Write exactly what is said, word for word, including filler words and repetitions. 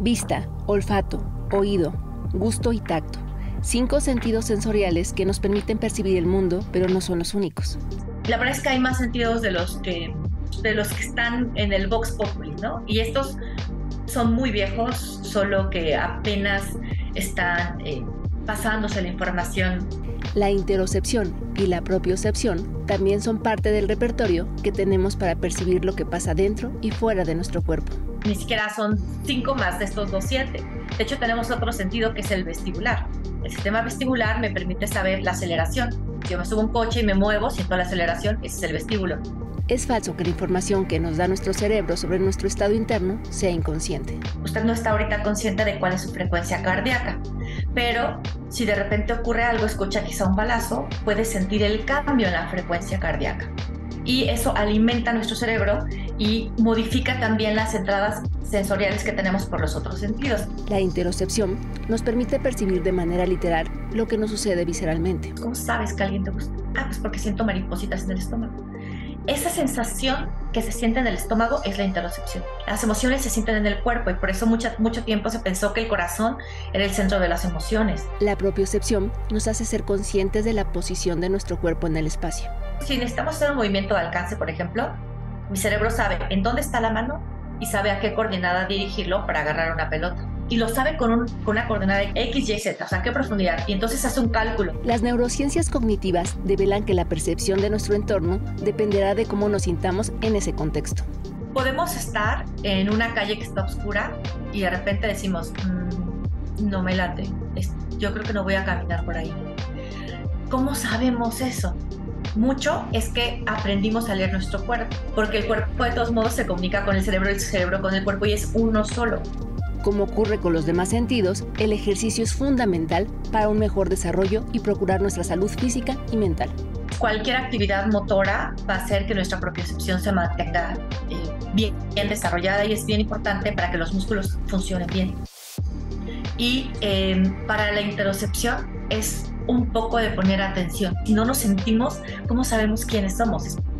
Vista, olfato, oído, gusto y tacto. Cinco sentidos sensoriales que nos permiten percibir el mundo, pero no son los únicos. La verdad es que hay más sentidos de los que, de los que están en el Vox Populi, ¿no? Y estos son muy viejos, solo que apenas están eh, pasándose la información. La interocepción y la propiocepción también son parte del repertorio que tenemos para percibir lo que pasa dentro y fuera de nuestro cuerpo. Ni siquiera son cinco más de estos dos, siete. De hecho, tenemos otro sentido que es el vestibular. El sistema vestibular me permite saber la aceleración. Si yo me subo a un coche y me muevo, siento la aceleración, ese es el vestíbulo. Es falso que la información que nos da nuestro cerebro sobre nuestro estado interno sea inconsciente. Usted no está ahorita consciente de cuál es su frecuencia cardíaca, pero si de repente ocurre algo, escucha quizá un balazo, puede sentir el cambio en la frecuencia cardíaca. Y eso alimenta nuestro cerebro y modifica también las entradas sensoriales que tenemos por los otros sentidos. La interocepción nos permite percibir de manera literal lo que nos sucede visceralmente. ¿Cómo sabes que alguien te gusta? Ah, pues porque siento maripositas en el estómago. Esa sensación que se siente en el estómago es la interocepción. Las emociones se sienten en el cuerpo y por eso mucho, mucho tiempo se pensó que el corazón era el centro de las emociones. La propiocepción nos hace ser conscientes de la posición de nuestro cuerpo en el espacio. Si necesitamos hacer un movimiento de alcance, por ejemplo, mi cerebro sabe en dónde está la mano y sabe a qué coordenada dirigirlo para agarrar una pelota. Y lo sabe con, un, con una coordenada X, Y, Z, o sea, qué profundidad. Y entonces hace un cálculo. Las neurociencias cognitivas develan que la percepción de nuestro entorno dependerá de cómo nos sintamos en ese contexto. Podemos estar en una calle que está oscura y de repente decimos, mmm, no me late, yo creo que no voy a caminar por ahí. ¿Cómo sabemos eso? Mucho es que aprendimos a leer nuestro cuerpo, porque el cuerpo de todos modos se comunica con el cerebro y el cerebro con el cuerpo y es uno solo. Como ocurre con los demás sentidos, el ejercicio es fundamental para un mejor desarrollo y procurar nuestra salud física y mental. Cualquier actividad motora va a hacer que nuestra propiocepción se mantenga eh, bien, bien desarrollada y es bien importante para que los músculos funcionen bien. Y eh, para la interocepción es un poco de poner atención. Si no nos sentimos, ¿cómo sabemos quiénes somos?